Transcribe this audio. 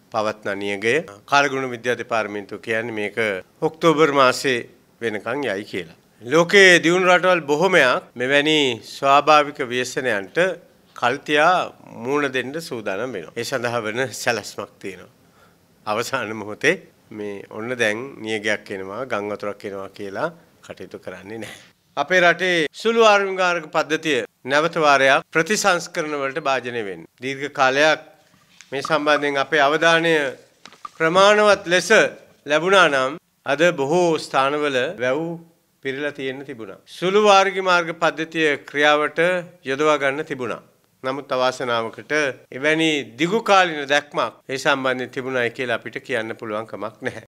පවත්න නියගය කාලගුණ විද්‍යා දෙපාර්තමේන්තුව කියන්නේ මේක ඔක්තෝබර් මාසේ වෙනකන් යයි කියලා. ලෝකයේ දියුණු රටවල් බොහොමයක් මෙවැනි ස්වාභාවික ව්‍යසනයන්ට කල්තියා මූණ දෙන්න සූදානම් වෙනවා. ඒ සඳහා වෙන සැලැස්මක් තියෙනවා. අවසාන මොහොතේ මේ ඔන්න දැන් නියගයක් එනවා, ගම් වතුරක් එනවා කියලා කටයුතු කරන්නේ නැහැ. අපේ රටේ සුළු ආරම්භකාරක පද්ධතිය නැවත වාරයක් ප්‍රතිසංස්කරණ වලට භාජනය වෙන්නේ. දීර්ඝ කාලයක් මේ සම්බන්ධයෙන් අපේ අවධානය ප්‍රමාණවත් ලෙස ලැබුණා නම් අද බොහෝ ස්ථානවල වැව් පිරලා තියෙන්න තිබුණා. සුළු වාර්ගික මාර්ග පද්ධතිය ක්‍රියාවට යොදවා ගන්න තිබුණා. නමුත් අවාසනාවකට එවැනි දිගු කාලින දැක්මක් ඒ සම්බන්ධයෙන් තිබුණායි කියලා අපිට කියන්න පුළුවන් කමක් නැහැ.